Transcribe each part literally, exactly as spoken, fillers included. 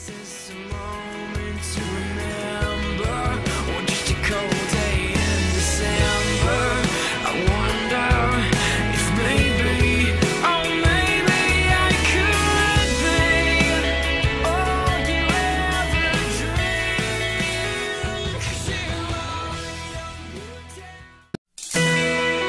this a moment to remember, or just a cold day in December? I wonder if maybe, oh maybe I could be all you ever dreamed. 'Cause you only know you tell.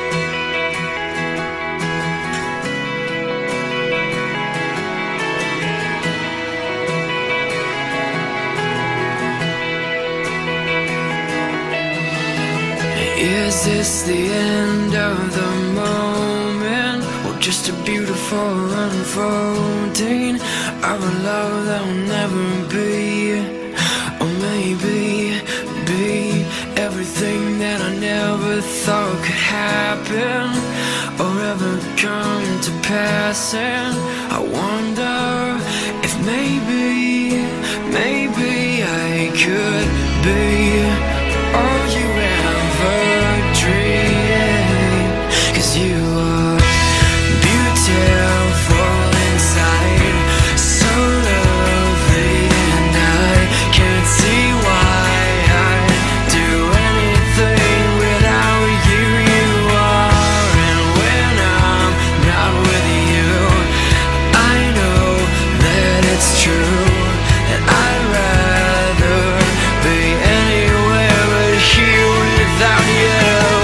Is this the end of the moment, or just a beautiful unfolding of a love that will never be? Or maybe be everything that I never thought could happen or ever come to pass. And I wonder if maybe, maybe I could be all you ever dreamed. 'Cause you are beautiful inside, so lovely, and I can't see why I'd do anything without you. You are, and when I'm not with you, I know that it's true, that I'd rather be anywhere but here without you.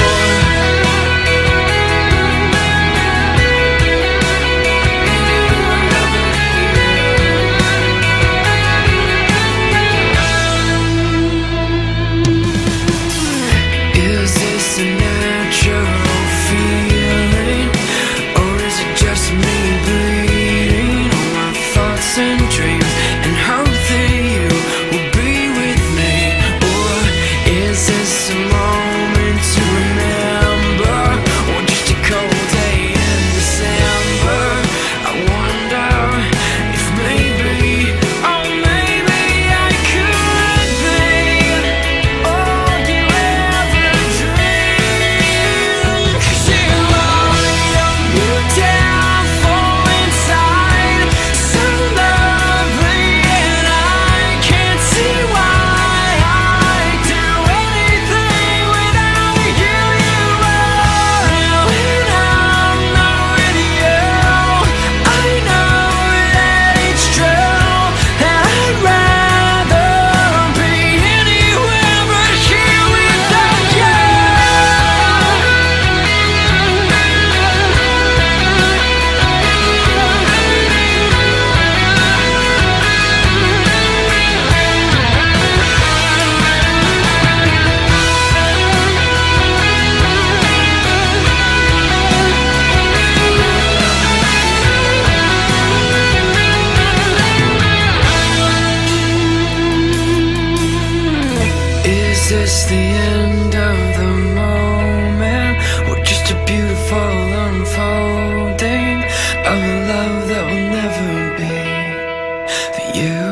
Is this a natural feeling, or is it just me bleeding all my thoughts and dreams and hope that you will be with me? Or is this a moment to remember, or just a cold day in December? I wonder if maybe, oh maybe I could be all you ever dreamed. 'Cause you only know you're beautiful inside, so lovely, and I can't see why I'd do anything without you. You are, and when I'm not with you, I know that it's true, that I'd rather be anywhere but here without you. Is this the end of the moment, or just a beautiful unfolding of a love that will never be for you?